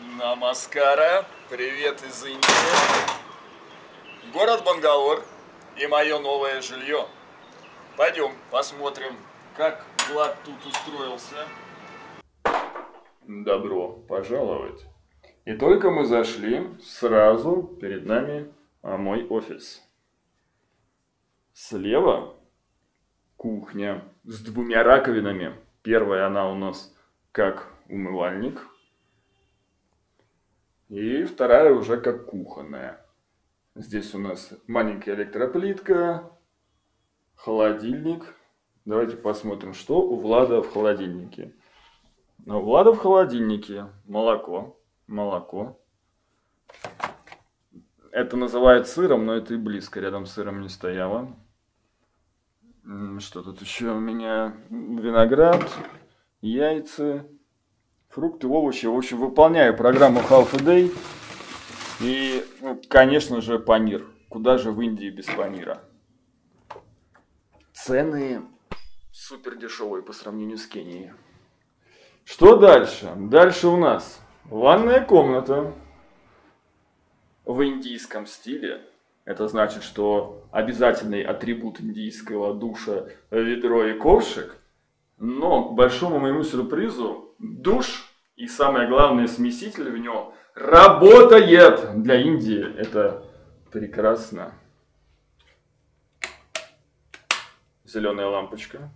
Намаскара, привет из Индии. Город Бангалор и мое новое жилье. Пойдем посмотрим, как Влад тут устроился. Добро пожаловать. И только мы зашли, сразу перед нами мой офис. Слева кухня с двумя раковинами. Первая она у нас как умывальник. И вторая уже как кухонная. Здесь у нас маленькая электроплитка, холодильник. Давайте посмотрим, что у Влада в холодильнике. У Влада в холодильнике молоко. Это называют сыром, но это и близко рядом с сыром не стояло. Что тут еще у меня? Виноград, яйца, фрукты, овощи. В общем, выполняю программу Half a Day. И, конечно же, панир. Куда же в Индии без панира? Цены супер дешевые по сравнению с Кенией. Что дальше? Дальше у нас ванная комната в индийском стиле. Это значит, что обязательный атрибут индийского душа – ведро и ковшик. Но, к большому моему сюрпризу, душ и, самое главное, смеситель в нем работает. Для Индии это прекрасно. Зеленая лампочка.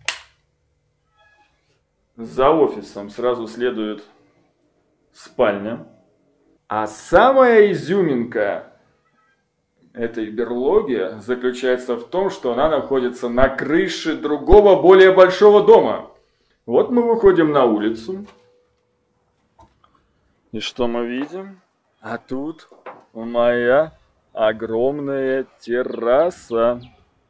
За офисом сразу следует спальня. А самая изюминка этой берлоги заключается в том, что она находится на крыше другого, более большого дома. Вот мы выходим на улицу. И что мы видим? А тут моя огромная терраса.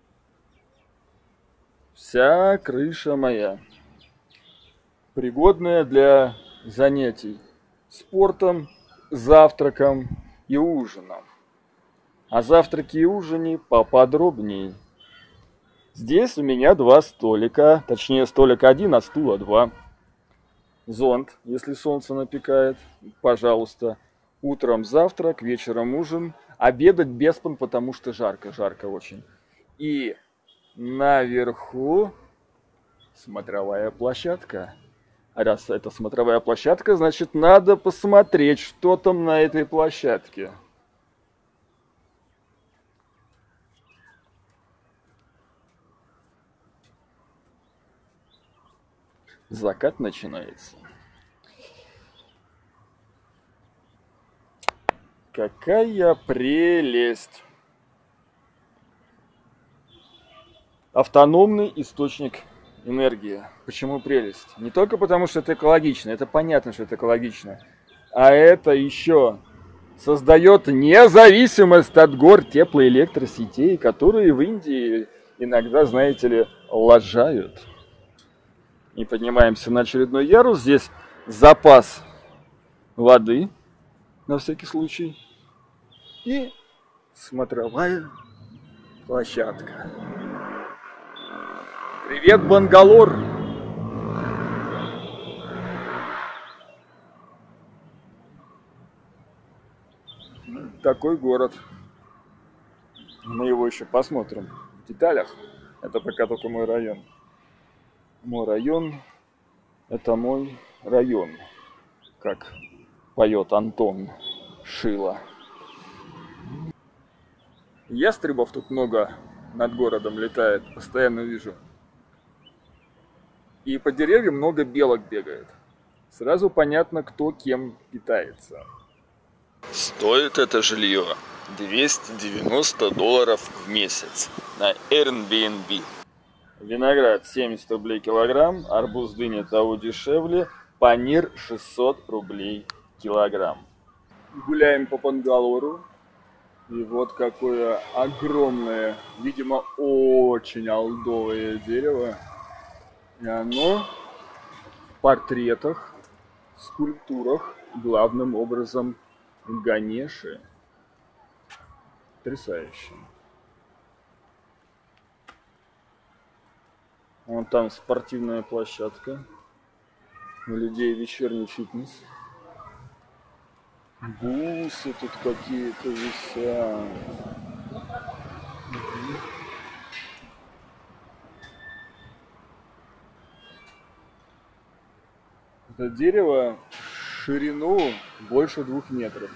Вся крыша моя. Пригодная для занятий спортом, завтраком и ужином. О завтраке и ужине поподробнее. Здесь у меня два столика, точнее столик один, а стула два. Зонт, если солнце напекает, пожалуйста. Утром завтрак, вечером ужин. Обедать беспон, потому что жарко очень. И наверху смотровая площадка. А раз это смотровая площадка, значит надо посмотреть, что там на этой площадке. Закат начинается. Какая прелесть! Автономный источник энергии. Почему прелесть? Не только потому, что это экологично, это понятно, что это экологично, а это еще создает независимость от гор теплоэлектросетей, которые в Индии иногда, знаете ли, лажают. И поднимаемся на очередной ярус. Здесь запас воды, на всякий случай. И смотровая площадка. Привет, Бангалор! Такой город. Мы его еще посмотрим в деталях. Это пока только мой район. Мой район – это мой район, как поет Антон Шила. Ястребов тут много над городом летает, постоянно вижу. И по деревьям много белок бегает. Сразу понятно, кто кем питается. Стоит это жилье $290 в месяц на Airbnb. Виноград 70 рублей килограмм, арбуз, дыня того дешевле, панир 600 рублей килограмм. Гуляем по Бангалору. И вот какое огромное, видимо, очень олдовое дерево. И оно в портретах, скульптурах, главным образом Ганеши. Потрясающе. Вон там спортивная площадка. У людей вечерний фитнес. Бусы тут какие-то висят. Это дерево в ширину больше 2 метров.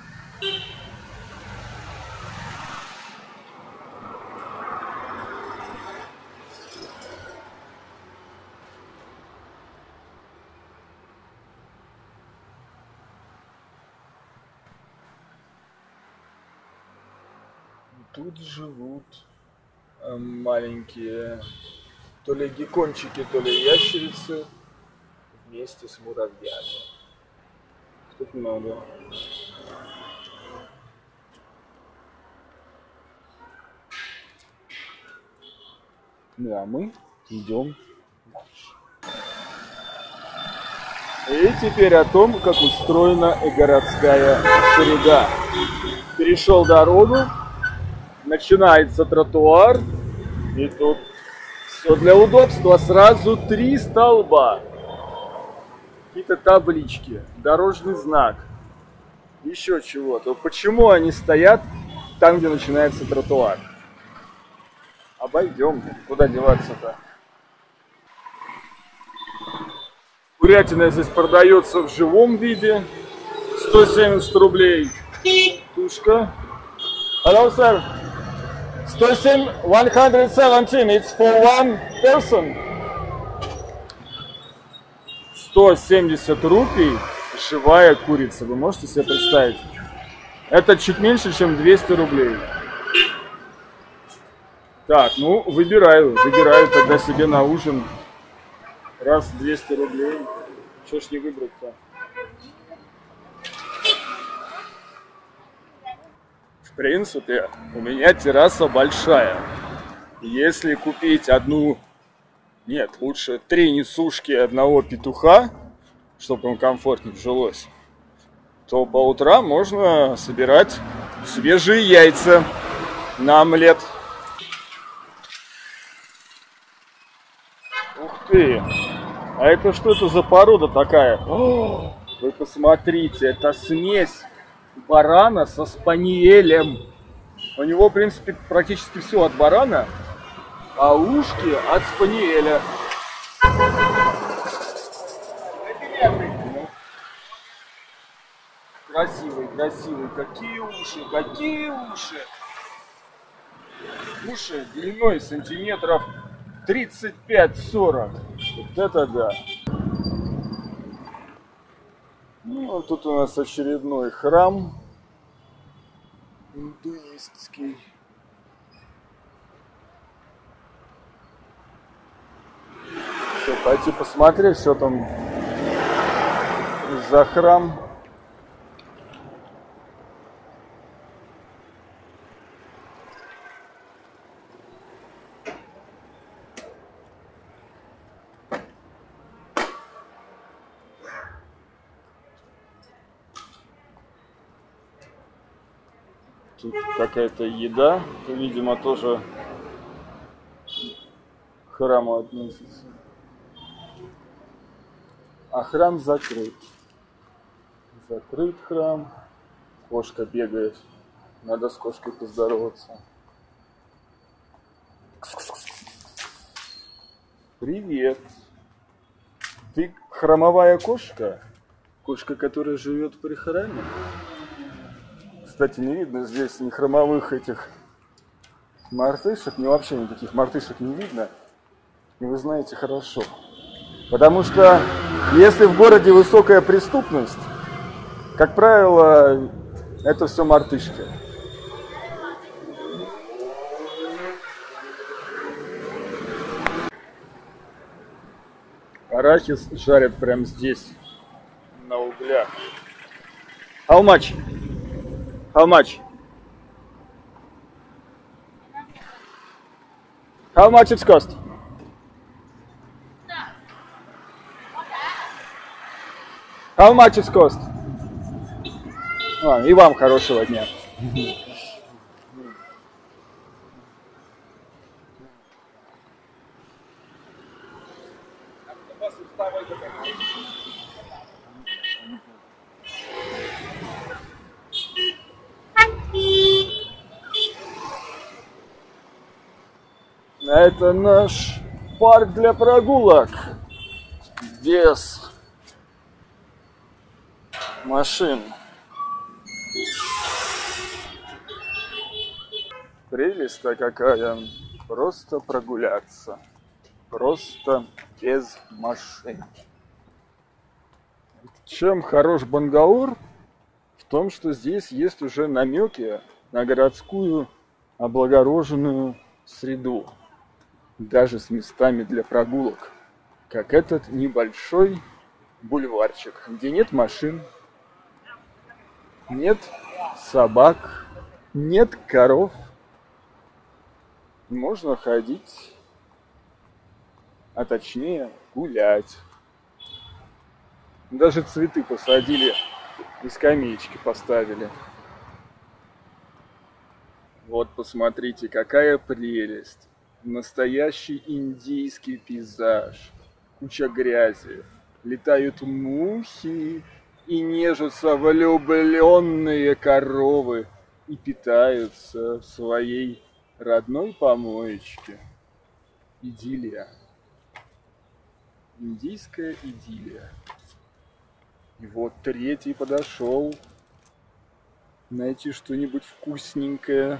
Тут живут маленькие то ли геккончики, то ли ящерицы вместе с муравьями. Тут много. Ну а мы идем дальше. И теперь о том, как устроена городская среда. Перешел дорогу, начинается тротуар, и тут все для удобства. Сразу 3 столба, какие-то таблички, дорожный знак, еще чего-то. Почему они стоят там, где начинается тротуар? Обойдем, куда деваться-то? Курятина здесь продается в живом виде, 170 рублей тушка. Hello, sir. 117, it's for one person. 170 рупий живая курица, вы можете себе представить? Это чуть меньше, чем 200 рублей. Так, ну выбираю тогда себе на ужин. Раз 200 рублей. Что ж не выбрать-то? В принципе, у меня терраса большая. Если купить одну, нет, лучше 3 несушки и 1 петуха, чтобы им комфортнее жилось, то по утрам можно собирать свежие яйца на омлет. Ух ты! А это что это за порода такая? О, вы посмотрите, это смесь барана со спаниелем. У него, в принципе, практически все от барана, а ушки от спаниеля. Красивый, красивый. Какие уши, какие уши. Уши длиной сантиметров 35-40. Вот это да. Ну, тут у нас очередной храм индуистский. Что, пойти посмотреть, что там за храм. Тут какая-то еда, видимо, тоже к храму относится. А храм закрыт. Закрыт храм. Кошка бегает. Надо с кошкой поздороваться. Привет. Ты храмовая кошка? Кошка, которая живет при храме? Кстати, не видно здесь ни хромовых этих мартышек, ни вообще никаких мартышек не видно. И вы знаете хорошо. Потому что если в городе высокая преступность, как правило, это все мартышки. Арахис жарят прямо здесь, на углях. How much? How much? How much it cost? How much it cost? И вам хорошего дня. это наш парк для прогулок. Без машин. Прелесть-то какая. Просто прогуляться. Просто без машин. Чем хорош Бангалор? В том, что здесь есть уже намеки на городскую облагороженную среду. Даже с местами для прогулок. Как этот небольшой бульварчик, где нет машин, нет собак, нет коров. Можно ходить, а точнее гулять. Даже цветы посадили и скамеечки поставили. Вот посмотрите, какая прелесть. Настоящий индийский пейзаж. Куча грязи. Летают мухи и нежатся влюбленные коровы и питаются в своей родной помоечке. Идиллия. Индийская идиллия. И вот третий подошел. Найти что-нибудь вкусненькое.